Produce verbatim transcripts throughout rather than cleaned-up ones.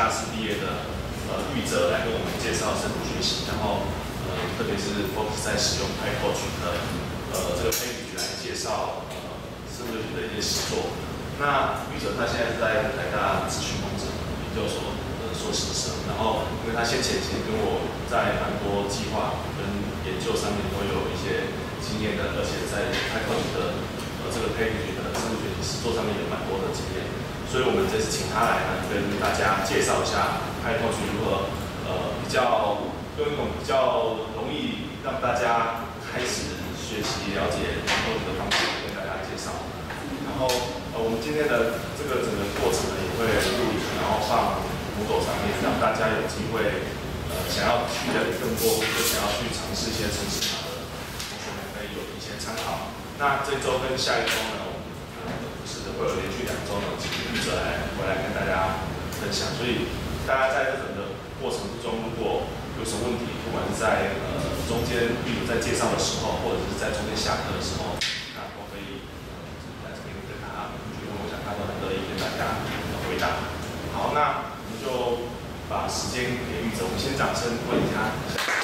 大师毕业的呃玉哲来跟我们介绍深度学习，然后呃特别是 focus 在使用 PyTorch 的呃这个 package 来介绍呃深度学习的一些实作。那玉哲他现在是在台大资讯工程研究所的硕士生，然后因为他先前其实跟我在蛮多计划跟研究上面都有一些经验的，而且在 PyTorch 的呃这个 package 的深度学习实作上面有蛮多的经验。所以我们这次请他来呢，跟大家介绍一下 PyTorch 如何呃比较用一种比较容易让大家开始学习了解 PyTorch 的方式跟大家介绍。然后呃我们今天的这个整个过程呢也会录影，然后放 Google 上面，让大家有机会呃想要去了解更多，或者想要去尝试一些程式码的同学们可以有一些参考。那这周跟下一周呢？会有连续两周呢，请记者来回来跟大家分享。所以大家在这整个过程之中，如果有什么问题，不管是在呃中间，例如在介绍的时候，或者是在中间下课的时候，那都可以呃在这边跟他去问，我想他都很乐意跟大家回答。好，那我们就把时间给玉哲，我们先掌声问一下。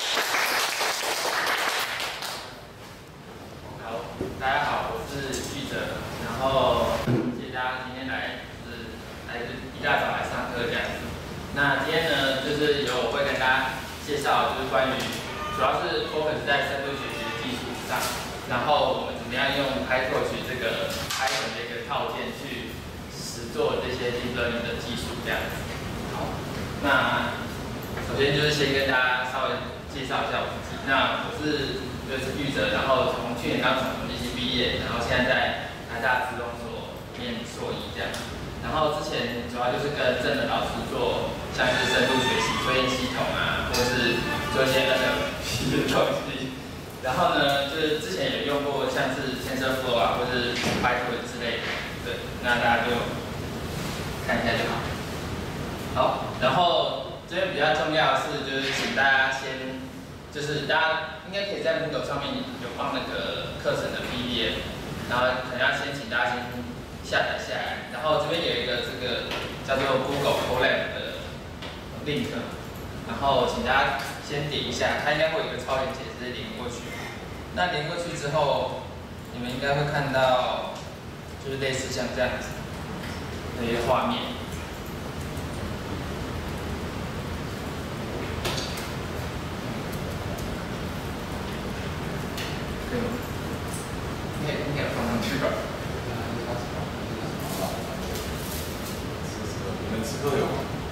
好，大家好，我是玉哲，然后。大家今天来就是来一大早来上课这样子。那今天呢，就是由我会跟大家介绍，就是关于主要是 focus 在深度学习的基础上，然后我们怎么样用 PyTorch 这个 Python 的一个套件去实做这些 deep learning 的技术这样子。好，那首先就是先跟大家稍微介绍一下我自己。那我是就是玉哲，然后从去年刚从统计系毕业，然后现在在台大资工所念硕一这样，然后之前主要就是跟郑的老师做像是深度学习作业系统啊，或是做一些 N L P 的东西。然后呢，就是之前也用过像是 TensorFlow 啊，或是 Python 之类的。对，那大家就看一下就好。好，然后这边比较重要的是，就是请大家先，就是大家应该可以在 Moodle 上面有放那个课程的 P D F， 然后可能要先请大家先下载下来，然后这边有一个这个叫做 Google Colab 的 link， 然后请大家先点一下，它应该会有一个超链接直接连过去。那连过去之后，你们应该会看到就是类似像这样子的一个画面。可以吗？应该应该放上去吧。 都有吗？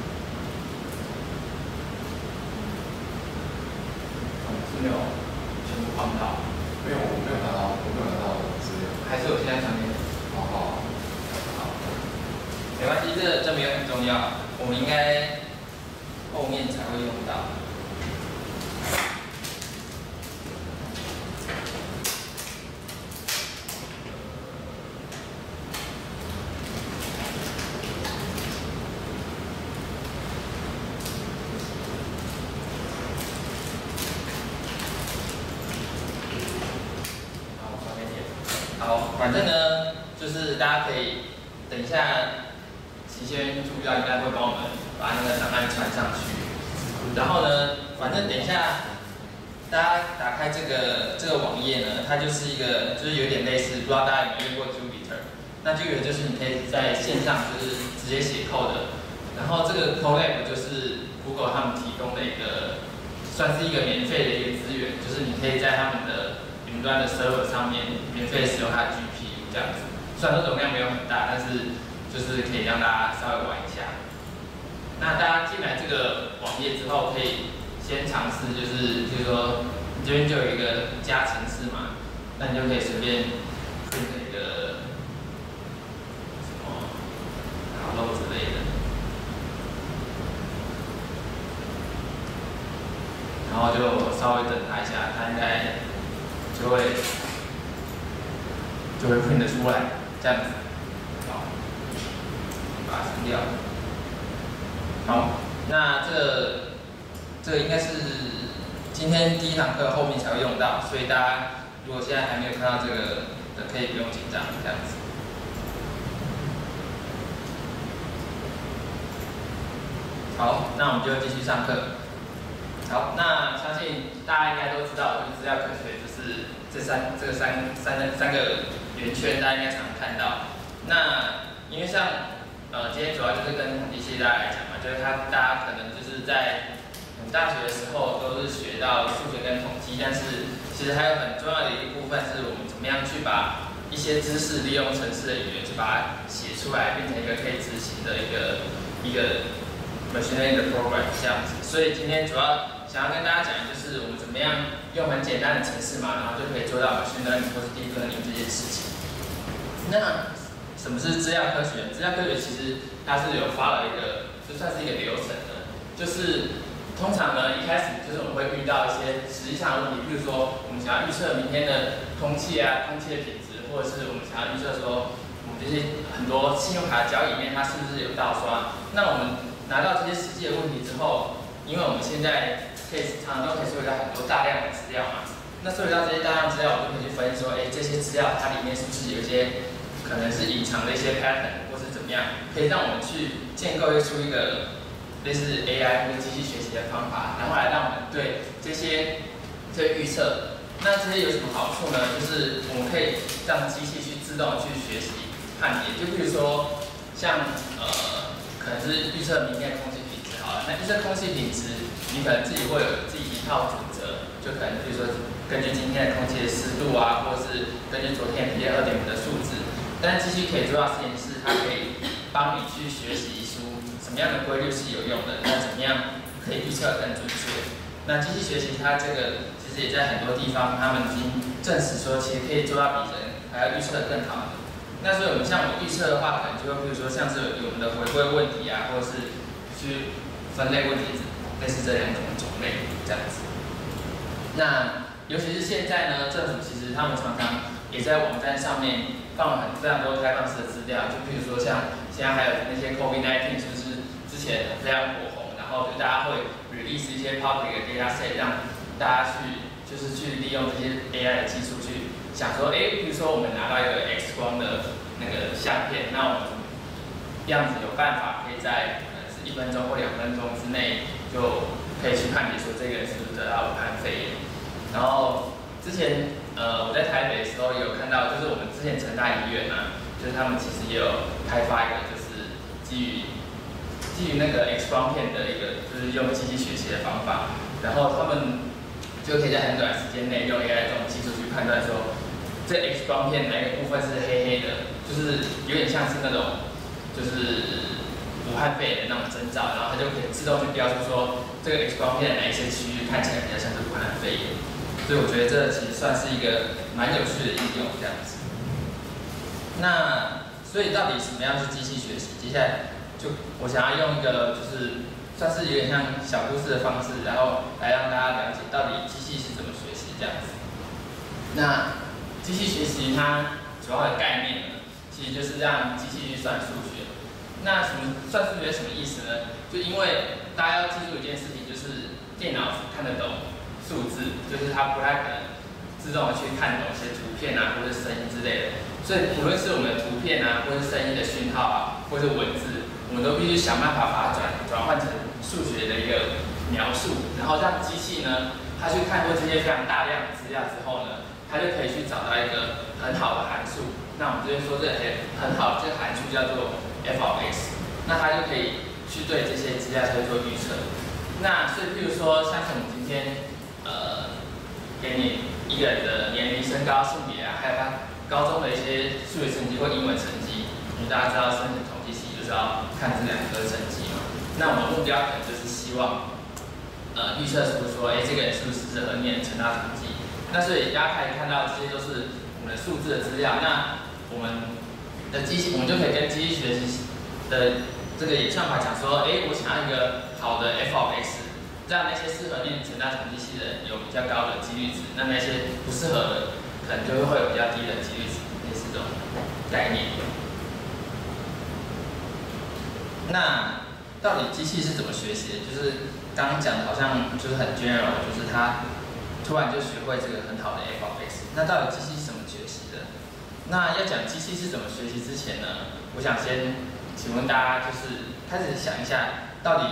是没有全部放到。 没有，我没有拿到，我没有拿到资料。 还是我现在传给你。 好好好。没关系，这这没有很重要，我们应该后面才会用到。好，反正呢，就是大家可以等一下，齐轩助教应该会帮我们把那个档案传上去。然后呢，反正等一下，大家打开这个这个网页呢，它就是一个就是有点类似，不知道大家有没有用过 Jupyter？ 那 Jupyter 就是你可以在线上就是直接写 code 的。然后这个 Colab 就是 Google 他们提供的一个，算是一个免费的一个资源，就是你可以在他们的云端的 server 上面免费使用它的 G P U 这样子，虽然说容量没有很大，但是就是可以让大家稍微玩一下。那大家进来这个网页之后，可以先尝试，就是就是说，你这边就有一个加程式嘛，那你就可以随便 print 一个什么 hello 之类的，然后就稍微等它一下，它应该就会就会 print 出来，这样子。好，把它删掉。好，那这个这个应该是今天第一堂课后面才会用到，所以大家如果现在还没有看到这个的，可以不用紧张，这样子。 好，那我们就继续上课。好，那相信大家应该都知道，就是资料科学就是这三这个三三三个圆圈，大家应该常看到。那因为像呃今天主要就是跟统计系大家来讲嘛，就是他大家可能就是在嗯大学的时候都是学到数学跟统计，但是其实还有很重要的一部分是我们怎么样去把一些知识利用程式的语言去把它写出来，变成一个可以执行的一个一个 machine learning 的 program 这样子。所以今天主要想要跟大家讲的就是我们怎么样用很简单的程式嘛，然后就可以做到 machine learning 或是 deep learning 这件事情。那什么是资料科学？资料科学其实它是有发了一个，就算是一个流程的，就是通常呢一开始就是我们会遇到一些实际上的问题，比如说我们想要预测明天的空气啊，空气的品质，或者是我们想要预测说我们这些很多信用卡交易里面它是不是有盗刷。那我们拿到这些实际的问题之后，因为我们现在可以常常都可以收集到很多大量的资料嘛，那收集到这些大量资料，我们就可以去分析说，哎，这些资料它里面是不是有一些可能是隐藏的一些 pattern， 或是怎么样，可以让我们去建构出一个类似 A I 或者机器学习的方法，然后来让我们对这些这些预测。那这些有什么好处呢？就是我们可以让机器去自动去学习判别，就比如说像呃，可能是预测明天的空气品质好了，那预测空气品质，你可能自己会有自己一套准则，就可能比如说根据今天的空气的湿度啊，或是根据昨天 P M 二点五 的数字，但是机器可以做到事情是，它可以帮你去学习出什么样的规律是有用的，那怎么样可以预测更准确。那机器学习它这个其实也在很多地方，他们已经证实说，其实可以做到比人还要预测得更好的。那所以我们像我们预测的话，可能就会比如说像是有我们的回归问题啊，或者是去分类问题，类似这两种种类这样子。那尤其是现在呢，政府其实他们常常也在网站上面放了很非常多开放式的资料，就比如说像现在还有那些 COVID 十九 是不是之前非常火红，然后就大家会 release 一些 public 的 data set， 让大家去就是去利用这些 A I 的技术去想说，哎，比如说我们拿到一个 X 光的那个相片，那我们样子有办法可以在可能是一分钟或两分钟之内就可以去判别说这个人是不是得到武汉肺炎。然后之前呃我在台北的时候也有看到，就是我们之前成大医院啊，就是他们其实也有开发一个就是基于基于那个 X 光片的一个就是用机器学习的方法，然后他们就可以在很短时间内用 A I 这种技术去判断说，这 X 光片哪一个部分是黑黑的，就是有点像是那种就是武汉肺炎的那种征兆，然后它就可以自动去标出说这个 X 光片的哪一些区域看起来比较像是武汉肺炎。所以我觉得这其实算是一个蛮有趣的应用这样子。那所以到底什么样是机器学习？接下来就我想要用一个就是算是有点像小故事的方式，然后来让大家了解到底机器是怎么学习这样子。那机器学习它主要的概念呢，其实就是让机器去算数学。那什么算数学什么意思呢？就因为大家要记住一件事情，就是电脑只看得懂数字，就是它不太可能自动的去看懂一些图片啊，或者声音之类的。所以不论是我们的图片啊，或是声音的讯号啊，或是文字，我们都必须想办法把它转转换成数学的一个描述，然后让机器呢，它去看过这些非常大量的资料之后呢，它就可以去找到一个很好的函数。那我们这边说这个很好的这个函数叫做 f of x， 那它就可以去对这些资料去做预测。那所以，譬如说，像是我们今天呃，给你一个人的年龄、身高、性别啊，还有他高中的一些数学成绩或英文成绩，因为大家知道申请统计系就是要看这两科成绩嘛。那我们目标可能就是希望，呃，预测出说，哎，这个人是不是适合念成大统计？那所以大家可以看到，这些都是我们的数字的资料。那我们的机器，我们就可以跟机器学习的这个演算法讲说，哎，我想要一个好的 f of x。让那些适合念成大统计系的人有比较高的几率值，那那些不适合的，可能就会有比较低的几率值，类似这种概念。那到底机器是怎么学习的？就是刚刚讲的，好像就是很 general， 就是它突然就学会这个很好的 f of x。那到底机器是怎么学习的？那要讲机器是怎么学习之前呢，我想先请问大家，就是开始想一下，到底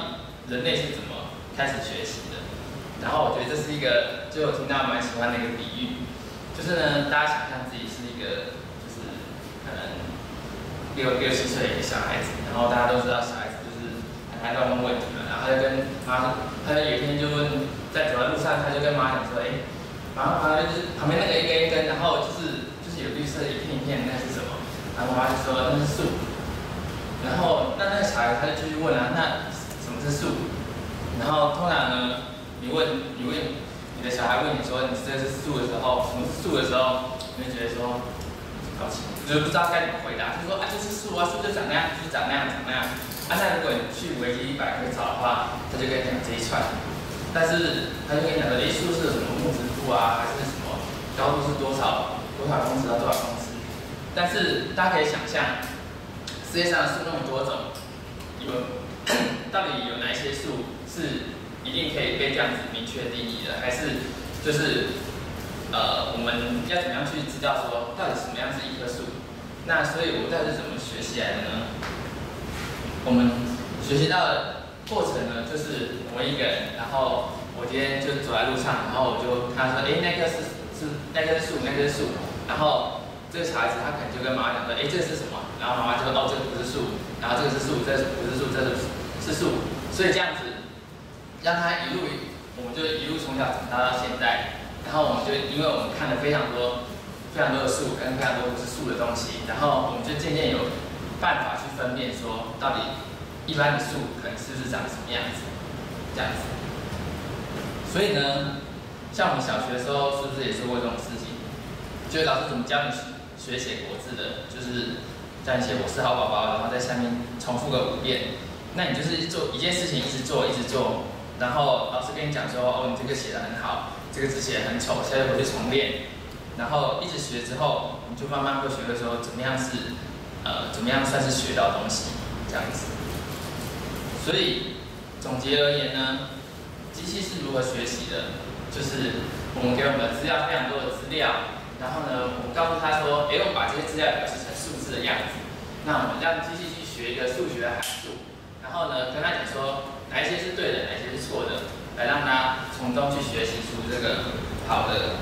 人类是怎么开始学习的。然后我觉得这是一个，就我听到蛮喜欢的一个比喻，就是呢，大家想象自己是一个，就是可能六六七岁的一个小孩子，然后大家都知道小孩子就是很爱乱问问题嘛，然后他就跟妈，他就有一天就问，在走在路上，他就跟妈讲说，哎，妈妈就是旁边那个一根一根，然后就是就是有绿色一片一片，那是什么？然后妈妈就说那是树。然后那那个小孩他就继续问啊，那什么是树？然后通常呢，你问你问你的小孩问你说你这是树的时候，什么是树的时候，你会觉得说，搞清楚，就是不知道该怎么回答，就说啊就是树啊，树就长那样，就是长那样长那样。啊，那如果你去维基百科找的话，他就跟你讲这一串，但是他就跟你讲说，诶，树是什么木质部啊，还是什么高度是多少多少公尺到多少公尺？但是大家可以想象。世界上树那么多种，有到底有哪一些树是一定可以被这样子明确定义的？还是就是呃，我们要怎么样去知道说到底什么样是一棵树？那所以我们到底是怎么学习来的呢？我们学习到的过程呢，就是我一个人，然后我今天就走在路上，然后我就看他说，哎，那棵是是那棵树，那棵树，然后。这个小孩子他可能就跟妈妈讲说，哎，这个是什么？然后妈妈就说，哦，这个不是树，然后这个是树，这个不是树，这个是树，所以这样子让他一路，我们就一路从小长大到现在，然后我们就因为我们看了非常多、非常多的树跟非常多不是树的东西，然后我们就渐渐有办法去分辨说，到底一般的树可能是不是长什么样子，这样子。所以呢，像我们小学的时候，是不是也做过这种事情？就是老师怎么教你学写国字的，就是叫你写我是好宝宝，然后在下面重复个五遍。那你就是做一件事情，一直做，一直做，然后老师跟你讲说，哦，你这个写得很好，这个字写得很丑，现在回去重练。然后一直学之后，你就慢慢会学会说，怎么样是，呃，怎么样算是学到东西，这样子。所以总结而言呢，机器是如何学习的？就是我们给我们的资料非常多的资料。然后呢，我们告诉他说，哎，我们把这些资料表示成数字的样子。那我们让机器去学一个数学的函数，然后呢，跟他讲说哪一些是对的，哪一些是错的，来让他从中去学习出这个好的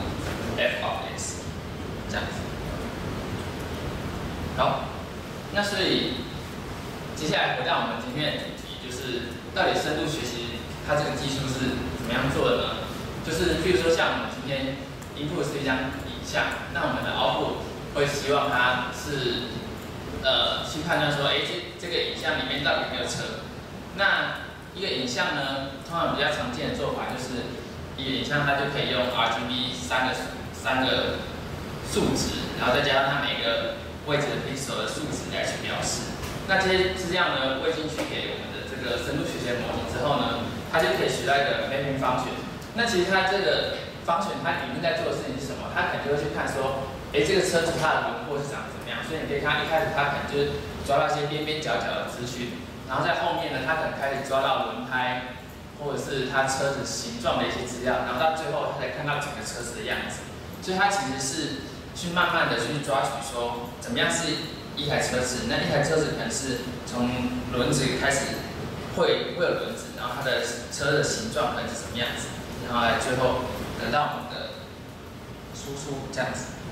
f of x， 这样子。好，那所以接下来回到我们今天的主题，就是到底深度学习它这个技术是怎么样做的呢？就是譬如说像我们今天 input 是一张像，那我们的 output 会希望它是，呃，去判断说，哎，这这个影像里面到底有没有车？那一个影像呢，通常比较常见的做法就是，一个影像它就可以用 R G B 三个三个数值，然后再加上它每个位置的 pixel 的数值来去表示。那这些资料呢，喂进去给我们的这个深度学习的模型之后呢，它就可以学到一个 mapping function。那其实它这个方选它里面在做的事情是什么？它可能就会去看说，哎，这个车子它的轮廓是长怎么样？所以你可以看一开始它可能就是抓到一些边边角角的资讯，然后在后面呢，它可能开始抓到轮胎或者是它车子形状的一些资料，然后到最后它才看到整个车子的样子。所以它其实是去慢慢的去抓取说，怎么样是一台车子？那一台车子可能是从轮子开始会会有轮子，然后它的车的形状可能是什么样子？然后来最后得到我们的输出这样子。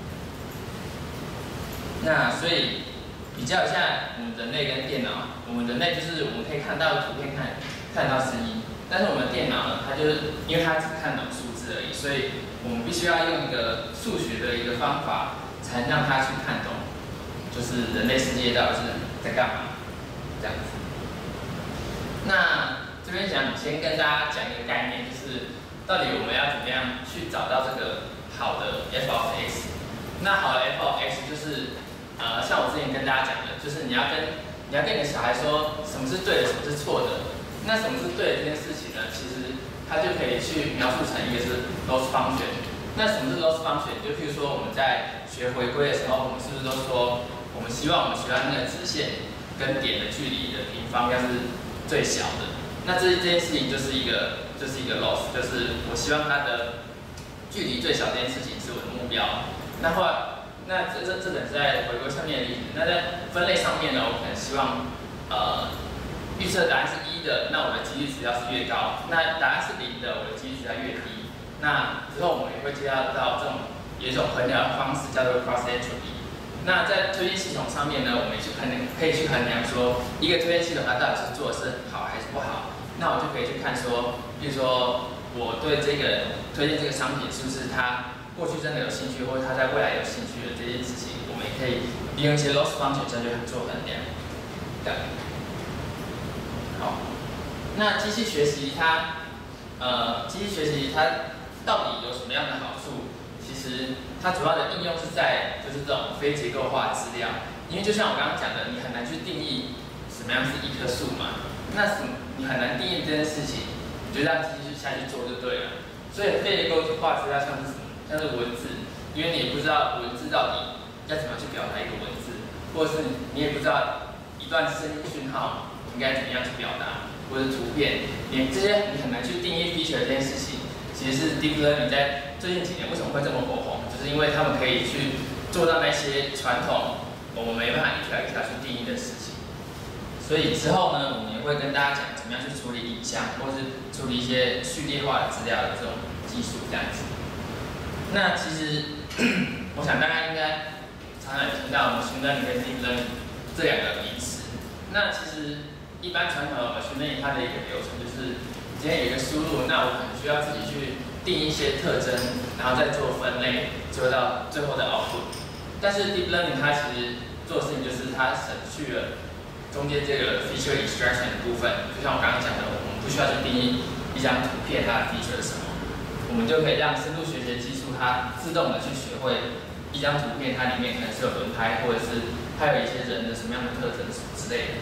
那所以比较一下我们人类跟电脑，我们人类就是我们可以看到图片看看到声音，但是我们的电脑呢，它就是因为它只看懂数字而已，所以我们必须要用一个数学的一个方法，才能让它去看懂，就是人类世界到底是在干嘛这样子。那这边想先跟大家讲一个概念，就是到底我们要怎么样去找到这个好的 f of x？ 那好的 f of x 就是，呃，像我之前跟大家讲的，就是你要跟你要跟你的小孩说什么是对的，什么是错的。那什么是对的这件事情呢？其实它就可以去描述成一个是 loss function。那什么是 loss function？ 就譬如说我们在学回归的时候，我们是不是都说我们希望我们学到那个直线跟点的距离的平方要是最小的？那这这件事情就是一个就是一个 loss， 就是我希望它的距离最小这件事情是我的目标。那后来，那这这这本是在回归上面的例子。那在分类上面呢，我可能希望呃预测答案是一的，那我的几率值要是越高；那答案是零的，我的几率值要越低。那之后我们也会介绍到这种有一种衡量的方式叫做 cross entropy。那在推荐系统上面呢，我们也去衡量，可以去衡量说一个推荐系统它到底是做的是好还是不好。那我就可以去看说，比如说我对这个推荐这个商品是不是他过去真的有兴趣，或者他在未来有兴趣的这件事情，我们也可以利用一些 loss function 下去做衡量。好，那机器学习它，呃，机器学习它到底有什么样的好处？其实它主要的应用是在就是这种非结构化资料，因为就像我刚刚讲的，你很难去定义什么样是一棵树嘛，那什么你很难定义这件事情，你就让机器下去做就对了。所以非结构化资料像是什么？像是文字，因为你也不知道文字到底要怎么样去表达一个文字，或者是你也不知道一段声音讯号应该怎么样去表达，或者是图片，你这些你很难去定义 feature 这件事情。其实是 deep learning 在最近几年为什么会这么火红，就是因为他们可以去做到那些传统我们没办法一条一条去定义的事情。所以之后呢，我们也会跟大家讲怎么样去处理影像，或是处理一些序列化的资料的这种技术这样子。那其实我想大家应该常常听到 machine learning 跟 deep learning 这两个名词。那其实一般传统的 machine learning 它的一个流程就是今天有一个输入，那我可能需要自己去定一些特征，然后再做分类，做到最后的 output。但是 deep learning 它其实做的事情就是它省去了中间这个 feature extraction 的部分，就像我刚刚讲的，我们不需要去定义一张图片它的 feature 是什么，我们就可以让深度学习技术它自动的去学会一张图片它里面可能是有轮胎，或者是它有一些人的什么样的特征什么之类的。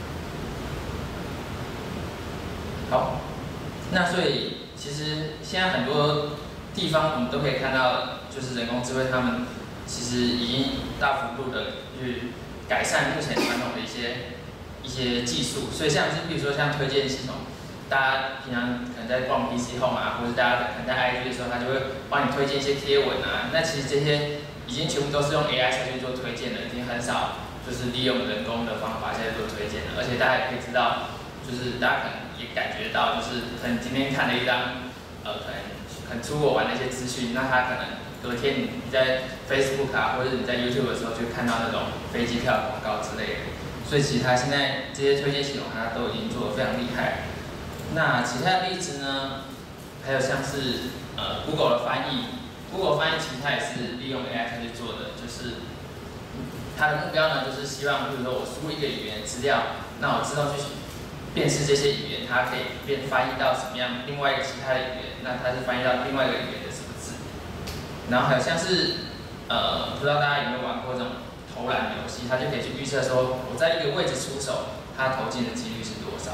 好。那所以其实现在很多地方我们都可以看到，就是人工智慧他们其实已经大幅度的去改善目前传统的一些一些技术。所以像是比如说像推荐系统，大家平常可能在逛 P C Home 啊，或者大家可能在 I G 的时候，它就会帮你推荐一些贴文啊。那其实这些已经全部都是用 A I 下去做推荐的，已经很少就是利用人工的方法下去做推荐了。而且大家也可以知道，就是大家可能也感觉到，就是可能今天看了一张，呃，可能很出国玩的一些资讯，那他可能隔天你在 Facebook 啊，或者你在 YouTube 的时候，就看到那种飞机票广告之类的。所以其实他现在这些推荐系统，它都已经做得非常厉害。那其他的例子呢，还有像是呃 Google 的翻译 ，Google 翻译其实它也是利用 A I 去做的，就是它的目标呢，就是希望，比如说我输入一个语言资料，那我自动去辨识这些语言，它可以变翻译到什么样另外一个其他的语言，那它是翻译到另外一个语言的什么字。然后还有像是呃，不知道大家有没有玩过这种投篮游戏，它就可以去预测说我在一个位置出手，它投进的几率是多少。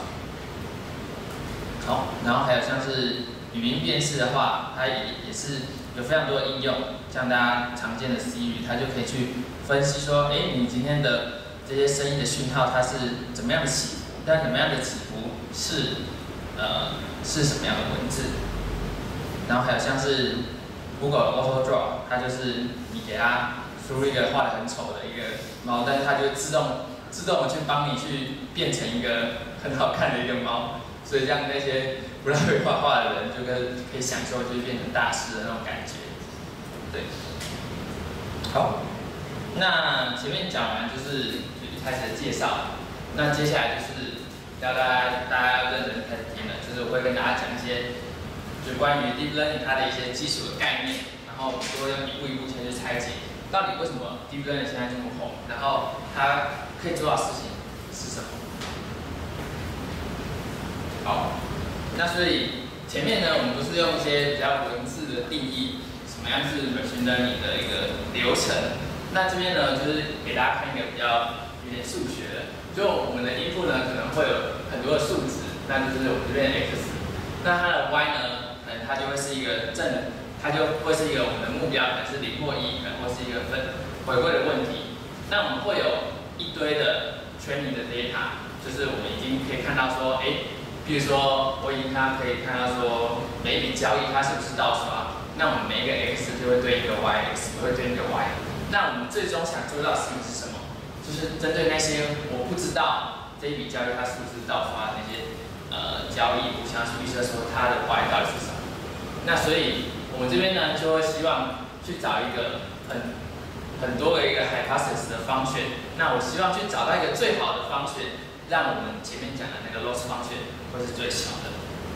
好，然后还有像是语音辨识的话，它也也是有非常多的应用，像大家常见的 Siri， 它就可以去分析说，哎，你今天的这些声音的讯号它是怎么样的起伏，但怎么样的起伏是呃是什么样的文字。然后还有像是 Google Auto Draw， 它就是你给它输入一个画得很丑的一个猫，但是它就自动自动的去帮你去变成一个很好看的一个猫。所以让那些不太会画画的人，就跟可以享受就是变成大师的那种感觉。对，好，那前面讲完就是一开始的介绍，那接下来就是要大家大家要认真开始听了，就是我会跟大家讲一些，就关于 deep learning 它的一些基础的概念，然后我们就会用一步一步先去拆解，到底为什么 deep learning 现在这么红，然后它可以做到事情是什么。好，那所以前面呢，我们不是用一些比较文字的定义，什么样是 machine learning 的一个流程。那这边呢，就是给大家看一个比较有点数学的，就我们的 input 呢可能会有很多的数值，那就是我们这边的 x， 那它的 y 呢，可能它就会是一个正，它就会是一个我们的目标，可能是零或一，可能会是一个分回归的问题。那我们会有一堆的 training 的 data， 就是我们已经可以看到说，哎。比如说，我已经看可以看到说每一笔交易它是不是盗刷，那我们每一个 x 就会对应一个 y，x 会对应一个 y。那我们最终想做到的事情是什么？就是针对那些我不知道这一笔交易它是不是盗刷的那些呃交易，我想要去预测说它的坏到底是什么。那所以我们这边呢就会希望去找一个很很多的一个 hypothesis 的方选。那我希望去找到一个最好的方选，让我们前面讲的那个 loss 方选会是最小的。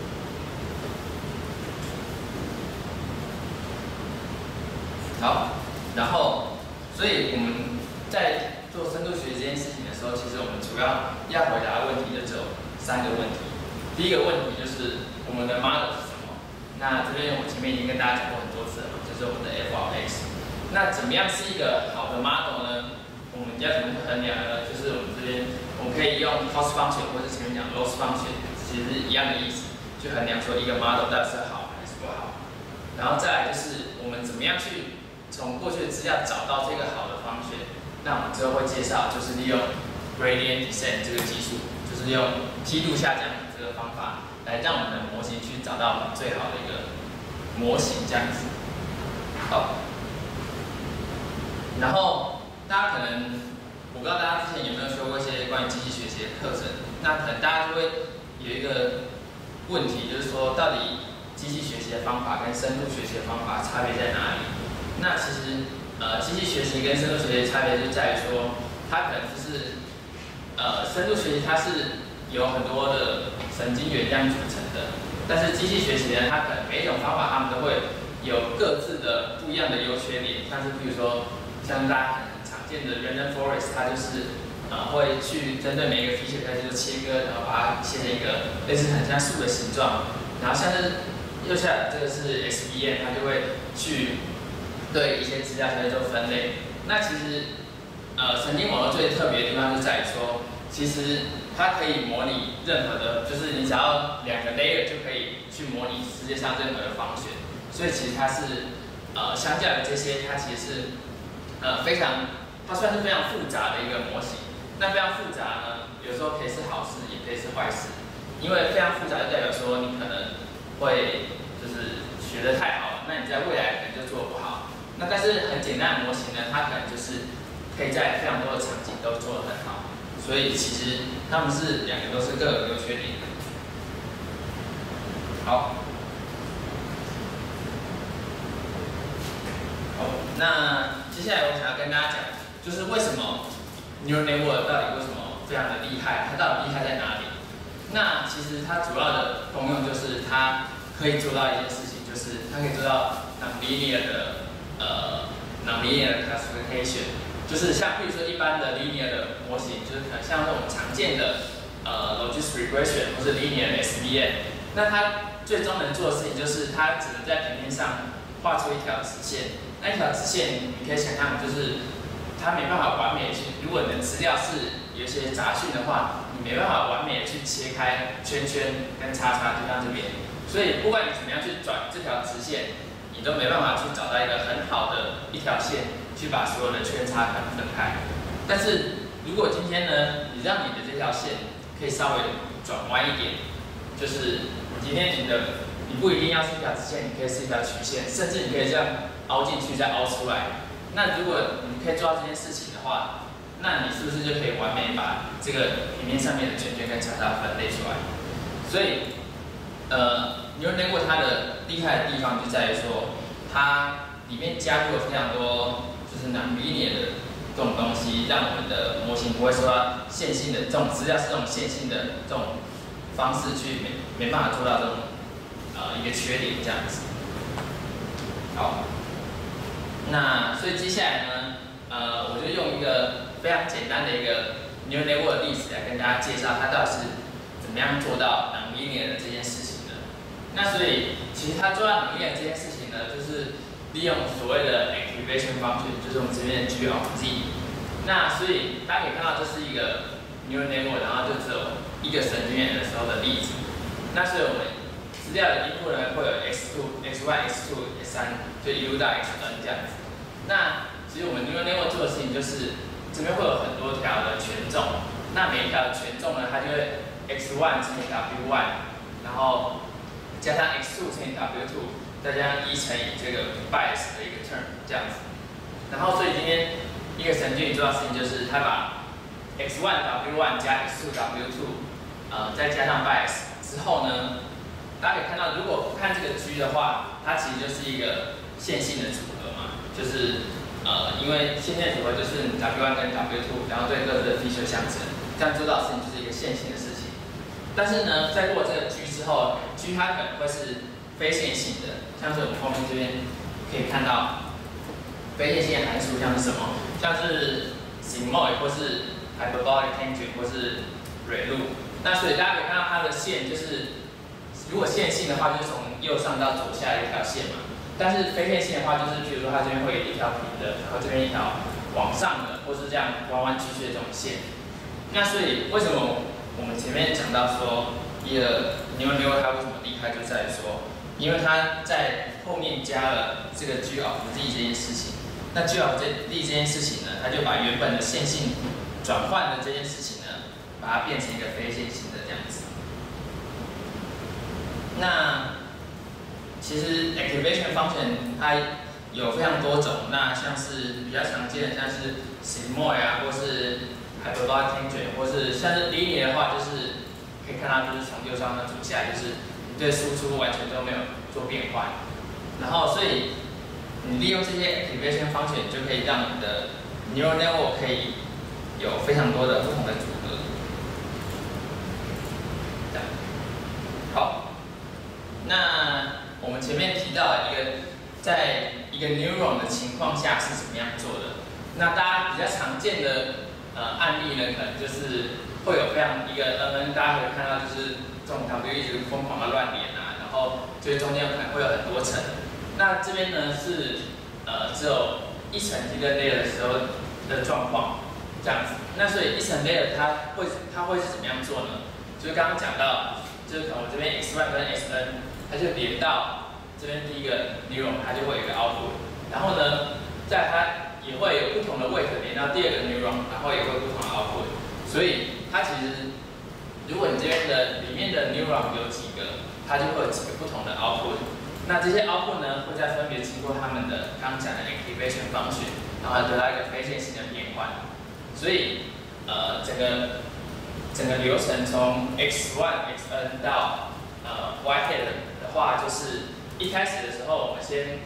好，然后所以我们在做深度学习这件事情的时候，其实我们主要要回答的问题就只有三个问题。第一个问题就是我们的 model 是什么？那这边我前面已经跟大家讲过很多次了，就是我们的 F R X。那怎么样是一个好的 model 呢？我们要怎么去衡量呢？就是我们这边我们可以用 cost function 或者前面讲 loss function， 其实是一样的意思，去衡量说一个 model 到底是好还是不好。然后再来就是我们怎么样去从过去的资料找到这个好的方选。那我们之后会介绍，就是利用 gradient descent 这个技术，就是用梯度下降这个方法，来让我们的模型去找到我们最好的一个模型，这样子。好，然后大家可能，我不知道大家之前有没有修过一些关于机器学习的课程，那可能大家就会有一个问题，就是说到底机器学习的方法跟深度学习的方法差别在哪里？那其实。呃，机器学习跟深度学习的差别就在于说，它可能就是呃，深度学习它是有很多的神经元这样组成的，但是机器学习呢，它可能每一种方法它们都会有各自的不一样的优缺点，像是比如说像大家很常见的 random forest， 它就是呃会去针对每一个 feature 开始就切割，然后把它切成一个类似很像树的形状，然后像是右下这个是 S V M， 它就会去对一些资料下去做分类。那其实，呃，神经网络最特别的地方就在于说，其实它可以模拟任何的，就是你只要两个 layer 就可以去模拟世界上任何的方选。所以其实它是，呃，相较于这些，它其实是，呃，非常，它算是非常复杂的一个模型。那非常复杂呢，有时候可以是好事，也可以是坏事。因为非常复杂就代表说你可能会就是学得太好了，那你在未来可能就做不好。那但是很简单的模型呢，它可能就是可以在非常多的场景都做得很好，所以其实它们是两个都是各有优缺点的。好，好，那接下来我想要跟大家讲，就是为什么 neural network 到底为什么非常的厉害，它到底厉害在哪里？那其实它主要的功用就是它可以做到一件事情，就是它可以做到 nonlinear 的。呃 ，nonlinear classification， 就是像比如说一般的 linear 的模型，就是可能像是我们常见的呃 logistic regression 或是 linear 的 S V M， 那它最终能做的事情就是它只能在平面上画出一条直线，那一条直线你可以想象就是它没办法完美的去，如果你的资料是有一些杂讯的话，你没办法完美的去切开圈圈跟叉叉，就像这边，所以不管你怎么样去转这条直线。你都没办法去找到一个很好的一条线，去把所有的圈叉可能分开。但是如果今天呢，你让你的这条线可以稍微转弯一点，就是你今天你的你不一定要是一条直线，你可以是一条曲线，甚至你可以这样凹进去再凹出来。那如果你可以做到这件事情的话，那你是不是就可以完美把这个平面上面的圈圈跟叉叉分类出来？所以，呃。neural network 它的厉害的地方就在于说，它里面加入了非常多就是 nonlinear 的这种东西，让我们的模型不会受到线性的这种资料是这种线性的这种方式去没没办法做到这种呃一个缺点这样子。好，那所以接下来呢，呃，我就用一个非常简单的一个 neural network 的例子来跟大家介绍它到底是怎么样做到 nonlinear 的这件事情。那所以，其实它做到 nonlinear 这件事情呢，就是利用所谓的 activation function， 就是我们这边的 G of Z。那所以大家可以看到，这是一个 neural network， 然后就只有一个神经元的时候的例子。那所以我们资料的input呢会有 x 二、x 一、x 二、x 三，就一路到 xn 这样子。那其实我们 neural network 做的事情就是，这边会有很多条的权重，那每一条的权重呢，它就会 x 一 乘以 w 一，然后加上 x 二 乘以 w 二，再加上一乘以这个 bias 的一个 term 这样子。然后所以今天一个神经元做到事情就是，它把 x 一 w 一 加 x 二 w 二，呃，再加上 bias 之后呢，大家可以看到，如果看这个 G 的话，它其实就是一个线性的组合嘛，就是呃，因为线性组合就是 w 一 跟 w 二，然后对各自的 feature 相乘，这样做到的事情就是一个线性的事情。但是呢，在过这个 G 之后 ，G 它可能会是非线性的，像是我们后面这边可以看到，非线性的函数像是什么？像是 sigmoid 或是 hyperbolic tangent 或是蕊路。那所以大家可以看到它的线就是，如果线性的话，就是从右上到左下的一条线嘛。但是非线性的话，就是比如说它这边会有一条平的，然后这边一条往上的，或是这样弯弯曲曲的这种线。那所以为什么我们前面讲到说，一个 neural network 它为什么厉害，就在于说，因为它在后面加了这个 G of Z 这件事情。那 G of Z 这件事情呢，它就把原本的线性转换的这件事情呢，把它变成一个非线性的这样子。那其实 activation function 它有非常多种，那像是比较常见的，像是 sigmoid 啊，或是 hyperbolic tangent， 或是像是 linear 的话，就是可以看到就是从右上到左下，就是你对输出完全都没有做变换。然后所以你利用这些 activation function 就可以让你的 neural network 可以有非常多的不同的组合。这样，好，那我们前面提到一个，在一个 neuron 的情况下是怎么样做的。那大家比较常见的呃案例呢，可能就是会有非常一个 N N， 大家会看到就是这种 W 一直疯狂的乱连啊，然后就是中间可能会有很多层。那这边呢是呃只有一层 hidden layer 的时候的状况，这样子。那所以一层 layer 它会它会是怎么样做呢？就是刚刚讲到，就是可能我这边 x 一 跟 x n， 它就连到这边第一个 neuron， 它就会有一个 output。然后呢，在它也会有不同的 weight 连到第二个 neuron， 然后也会有不同的 output。所以它其实，如果你这边的里面的 neuron 有几个，它就会有几个不同的 output。那这些 output 呢，会再分别经过他们的刚刚讲的 activation function， 然后得到一个非线性的变换。所以，呃，整个整个流程从 x 一 x n 到呃 y head 的话，就是一开始的时候，我们先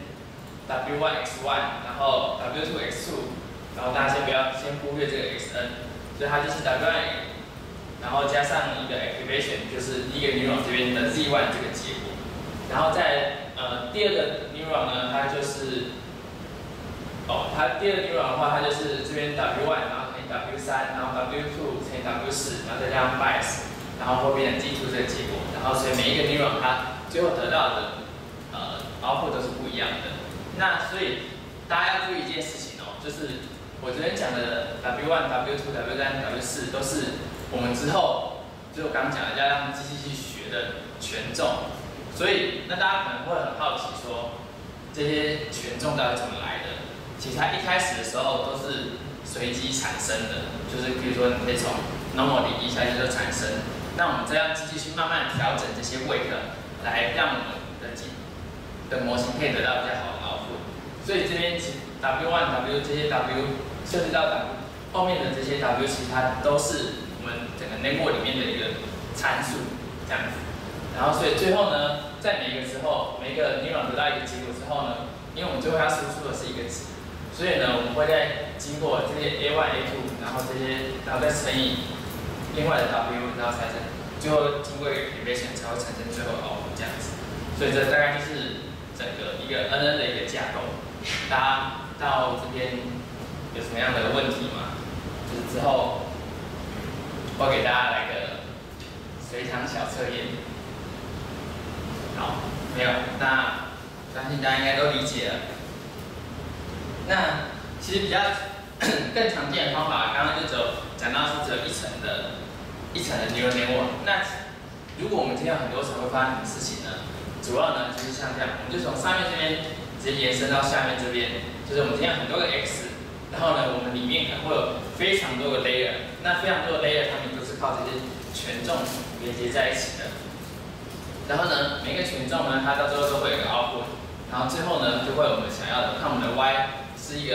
w 一 x 一，然后 w 二 x 二，然后大家先不要先忽略这个 x n， 所以它就是 w 一，然后加上一个 activation， 就是第一个 neuron 这边的 z 一 这个结果，然后在呃第二个 neuron 呢，它就是哦，它第二个 neuron 的话，它就是这边 w 一，然后乘以 w 三，然后 w 二乘以 w 四，然后再加上 bias， 然后会变成 z 二这个结果，然后所以每一个 neuron 它最后得到的呃 output 都是不一样的。那所以大家要注意一件事情哦，就是我昨天讲的 w 一、w 二、w 三、w 四都是我们之后，就是我刚刚讲的要让机器去学的权重。所以那大家可能会很好奇说，这些权重到底怎么来的？其实它一开始的时候都是随机产生的，就是比如说你可以从 normal 一下就产生，那我们再让机器去慢慢调整这些 weight， 来让我们的机的模型可以得到比较好的 output。所以这边其 w 一、w 这些 w 甚至到 w 后面的这些 w， 其实它都是我们整个 network 里面的一个参数，这样子。然后所以最后呢，在每一个之后，每一个 neuron 得到一个结果之后呢，因为我们最后要输出的是一个值，所以呢，我们会再经过这些 a 一、a 二， 然后这些，然后再乘以另外的 w， 然后才成，最后经过一个 activation 才会产生最后的 output 这样子。所以这大概就是整个一个 N N 的一个架构。大家到这边有什么样的问题吗？就是之后我给大家来个随堂小测验。好，没有，那相信大家应该都理解了。那其实比较更常见的方法，刚刚就只有讲到是只有一层的，一层的 neural network。那如果我们今天有很多层，会发生什么事情呢？主要呢就是像这样，我们就从上面这边直接延伸到下面这边，就是我们今天有很多个 x， 然后呢我们里面可能会有非常多个 layer， 那非常多的 layer 它们都是靠这些权重连接在一起的。然后呢，每一个权重呢，它到最后都会有一个 output， 然后最后呢就会有我们想要的，看我们的 y 是一个一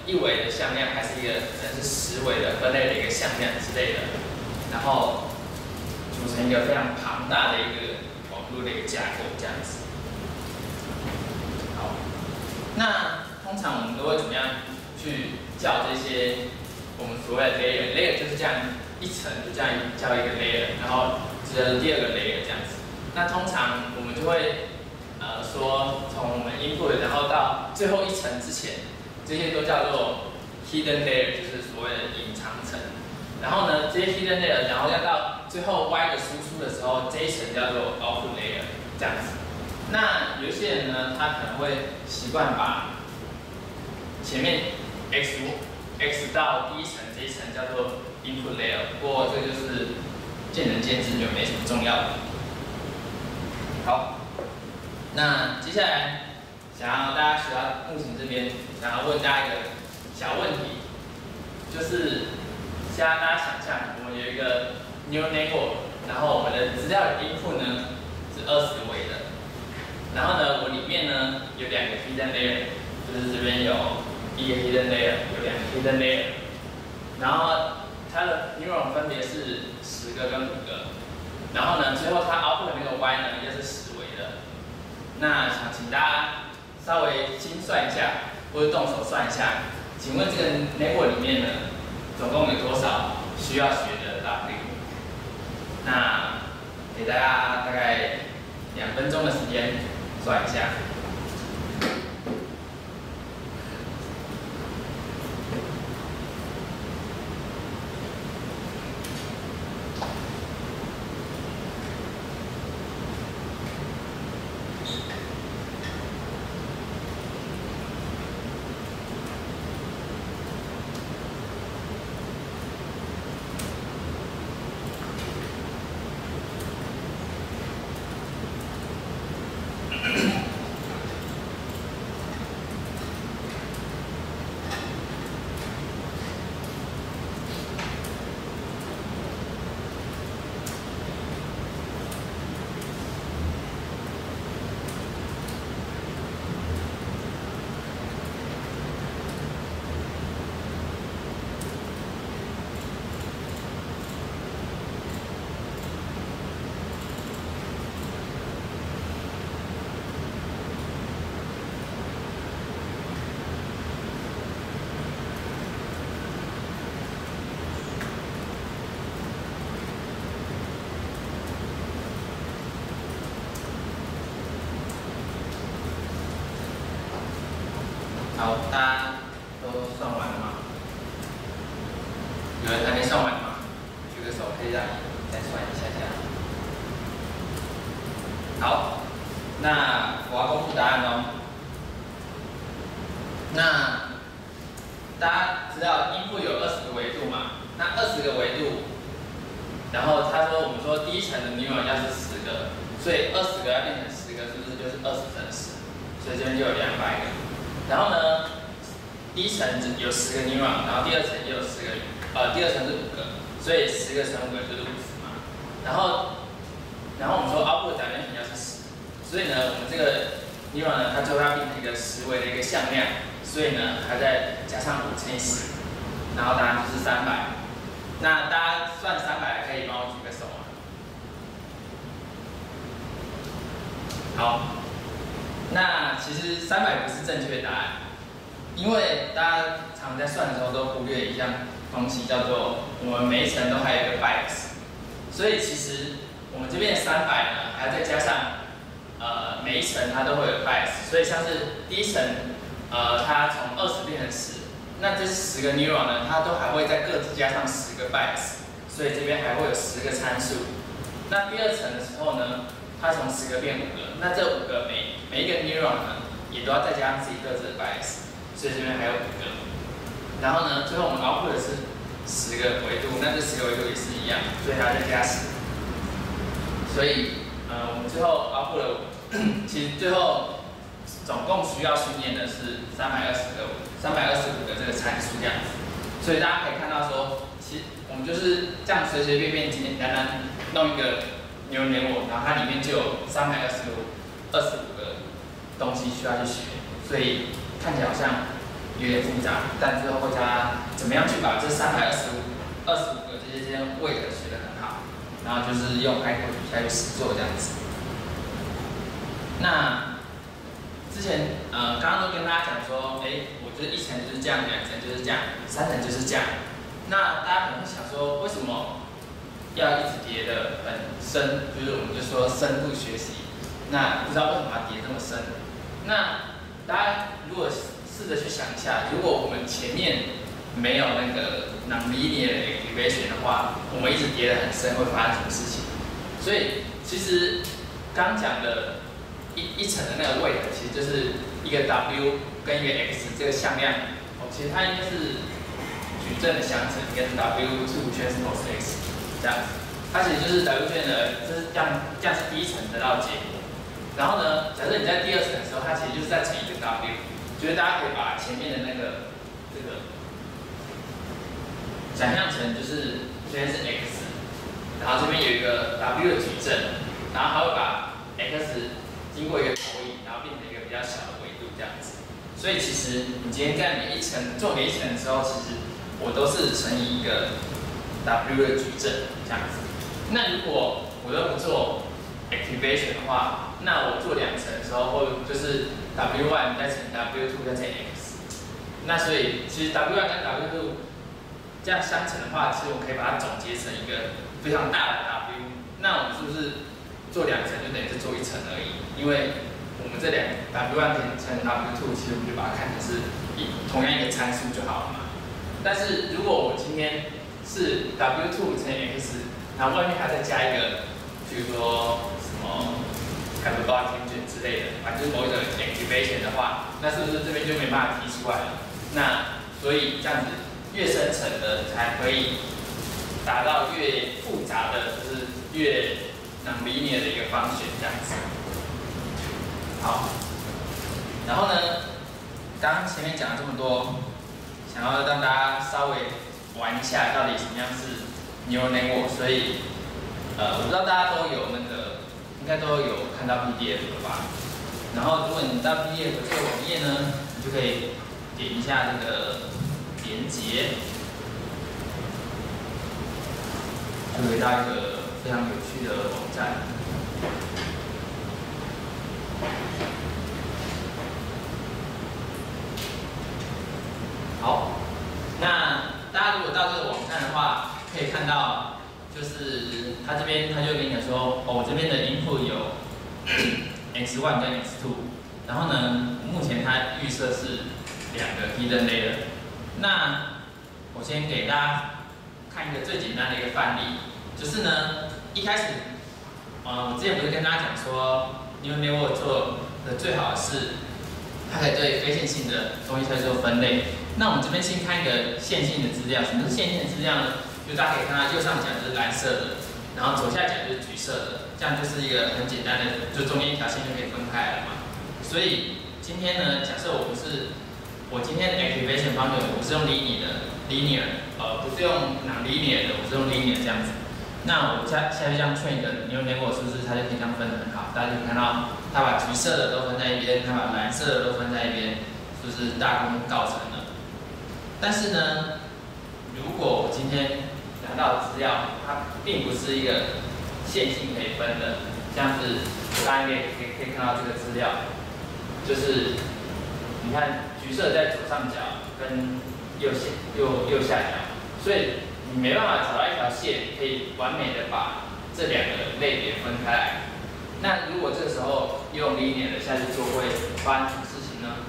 一维的向量，还是一个可能是十维的分类的一个向量之类的，然后组成一个非常庞大的一个网络的一个架构这样子。好，那通常我们都会怎么样去叫这些我们所谓的 layer？layer 就是这样一层就这样叫一个 layer， 然后这第二个 layer 这样子。那通常我们就会呃说从我们 input 然后到最后一层之前，这些都叫做 hidden layer， 就是所谓的隐藏层。然后呢，这些 hidden layer， 然后要到最后 y 的输出的时候，这一层叫做 output layer 这样子。那有些人呢，他可能会习惯把前面 x x 到第一层这一层叫做 input layer， 不过这就是见仁见智，就没什么重要的。好，那接下来想要大家学到目前这边，想要问大家一个小问题，就是现在大家想象我们有一个 neural network， 然后我们的资料的 input 呢是二十维的，然后呢，我里面呢有两个 hidden layer， 就是这边有一个 hidden layer， 有两个 hidden layer， 然后它的 neuron 分别是十个跟五个，然后呢，最后它 output 的那个 y 呢又是十维的。那想请大家稍微心算一下，或者动手算一下，请问这个 network 里面呢，总共有多少需要学的 W？ 那给大家大概两分钟的时间算一下。好，大家都算完了吗？有人还没算完吗？举个手，可以让你再算一下下。好，那我要公布答案喽。那大家知道 input 有二十个维度嘛？那二十个维度，然后他说我们说第一层的 neuron 要是十个，所以二十个要变成十个，是不是就是二十乘十？所以这边就有两百个。然后呢，第一层有十个 neuron， 然后第二层也有十个，呃，第二层是五个，所以十个乘五个就是五十嘛。然后，然后我们说 output 的 dimension 要是十，所以呢，我们这个 neuron 呢，它就要变成一个十维的一个向量，所以呢，还再加上五乘以十，然后答案就是三百。那大家算三百，可以帮我举个手吗？好。那其实三百不是正确的答案，因为大家常在算的时候都忽略一项东西，叫做我们每一层都还有一个 bias， 所以其实我们这边的三百呢，还要再加上呃每一层它都会有 bias， 所以像是第一层呃它从二十变成十，那这十个 neuron 呢，它都还会再各自加上十个 bias， 所以这边还会有十个参数。那第二层的时候呢，它从十个变五个，那这五个每每一个 neuron 呢，也都要再加上自己各自的 bias， 所以这边还有五个。然后呢，最后我们 output 的是十个维度，那这十个维度也是一样，所以它再加十。所以呃，我们最后 output 了，其实最后总共需要训练的是三百二十个、三百二十五个这个参数这样子。所以大家可以看到说，其实我们就是这样随随便便、简简单单弄一个neural network，然后它里面就有三百二十五个东西需要去学，所以看起来好像有点复杂，但之后会教他怎么样去把这三百二十五、二十五个这些这些 weight 学得很好，然后就是用 PyTorch 下去实做这样子。那之前呃刚刚都跟大家讲说，哎，我觉得一层就是这样，两层就是这样，三层就是这样。那大家可能会想说，为什么要一直叠得很深？就是我们就说深度学习。那不知道为什么要叠这么深？那大家如果试着去想一下，如果我们前面没有那个 non-linear 的 activation 的话，我们一直叠得很深，会发生什么事情？所以其实刚讲的一一层的那个 weight， 其实就是一个 W 跟一个 X 这个向量，哦，其实它应该是矩阵的相乘跟 W two transpose X 这样子，它其实就是 W 圈的，就是这样，这样是第一层得到的结果。然后呢，假设你在第二层的时候，它其实就是在乘一个 W， 就是大家可以把前面的那个这个想象成就是这边是 X， 然后这边有一个 W 的矩阵，然后它会把 X 经过一个投影，然后变成一个比较小的维度这样子。所以其实你今天在每一层做每一层的时候，其实我都是乘以一个 W 的矩阵这样子。那如果我都不做 activation 的话，那我做两层的时候，或就是 W one 再乘 W two 再乘 X。那所以其实 W one 跟 W two 这样相乘的话，其实我可以把它总结成一个非常大的 W。那我们是不是做两层就等于是做一层而已？因为我们这两 W one 乘 W two， 其实我们就把它看成是一同样一个参数就好了嘛。但是如果我今天是 W two 乘 X， 然后外面还再加一个，比如说什么 hyperbolic tangent 之类的，反正就是某一种 activation 的话，那是不是这边就没办法提出来了？那所以这样子越深层的才可以达到越复杂的，就是越 non-linear 的一个方选这样子。好，然后呢，刚刚前面讲了这么多，想要让大家稍微玩一下到底什么样是 neural network， 所以呃，我不知道大家都有那个，应该都有看到 P D F 了吧？然后如果你到 P D F 这个网页呢，你就可以点一下这个连结，就会到一个非常有趣的网站。好，那大家如果到这个网站的话，可以看到，就是它这边它就跟你讲说，哦，我这边的 input 有 X one 跟 X two， 然后呢，目前它预设是两个 hidden layer。那我先给大家看一个最简单的一个范例，就是呢，一开始，呃，我之前不是跟大家讲说 neural network 做的最好的是，它可以对非线性的东西去做分类。那我们这边先看一个线性的资料，什么是线性的资料呢？就大家可以看到右上角就是蓝色的，然后左下角就是橘色的，这样就是一个很简单的，就中间一条线就可以分开来了嘛。所以今天呢，假设我不是我今天的 activation function 我是用 linear 的 linear， 呃，不是用 non-linear 的，我是用 linear 这样子。那我下下去这样 train 一个 neural network 是不是它就可以这样分得很好？大家就看到它把橘色的都分在一边，它把蓝色的都分在一边，是不是大功告成了？但是呢，如果我今天拿到的资料，它并不是一个线性可以分的，这样子，大家可以可以可以看到这个资料，就是你看橘色在左上角跟右下右右下角，所以你没办法找到一条线可以完美的把这两个类别分开来。那如果这个时候用 linear 的下去做，会发生什么事情呢？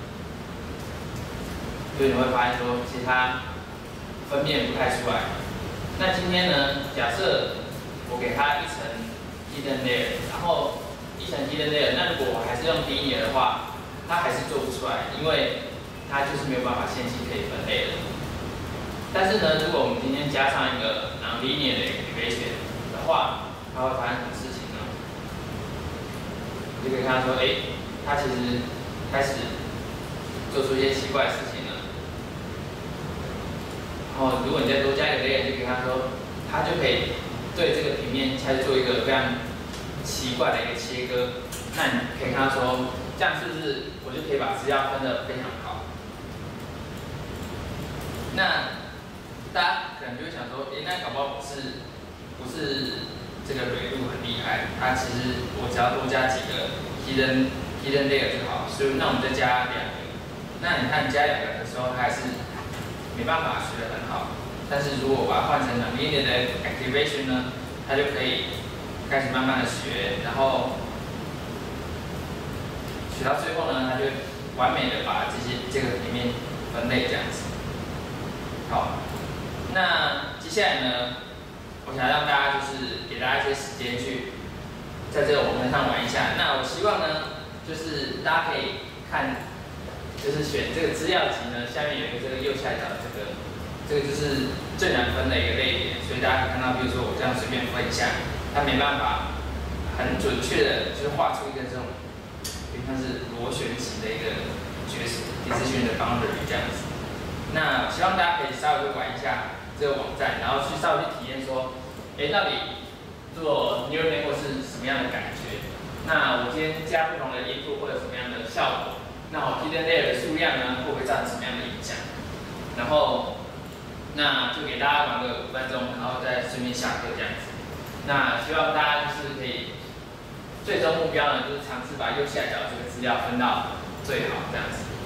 所以你会发现说，其实它分辨不太出来。那今天呢，假设我给它一层 hidden layer， 然后一层 hidden layer， 那如果我还是用 linear 的话，它还是做不出来，因为它就是没有办法线性可以分类的。但是呢，如果我们今天加上一个 non-linear 的 activation 的话，它会发生什么事情呢？你就可以看到说，哎，它其实开始做出一些奇怪的事情了。然后，如果你再多加一个 layer， 就可以看到说，它就可以对这个平面开始做一个非常奇怪的一个切割。那你可以看到说，这样是不是我就可以把资料分得非常好？ 那大家可能就会想说，诶，那搞不好不是不是这个蕊路很厉害，它其实我只要多加几个 hidden hidden layer 就好，所以那我们再加两个。那你看加两个的时候，它还是没办法学得很好。但是如果我把它换成 nonlinear 的 activation 呢，它就可以开始慢慢的学，然后学到最后呢，它就完美的把这些这个里面分类这样子。好，那接下来呢，我想让大家就是给大家一些时间去在这个网站上玩一下。那我希望呢，就是大家可以看，就是选这个资料集呢，下面有一个这个右下角的这个，这个就是正然分的一个类别，所以大家可以看到，比如说我这样随便分一下，它没办法很准确的，就是画出一个这种，有点像是螺旋形的一个角色 decision 的 boundary 这样子。那希望大家可以稍微玩一下这个网站，然后去稍微去体验说，哎，到底做 neural network 是什么样的感觉？那我今天加不同的 input 会有什么样的效果？那我 hidden layer 的数量呢，会不会造成什么样的影响？然后，那就给大家玩个五分钟，然后再顺便下课这样子。那希望大家就是可以，最终目标呢，就是尝试把右下角这个资料分到最好这样子。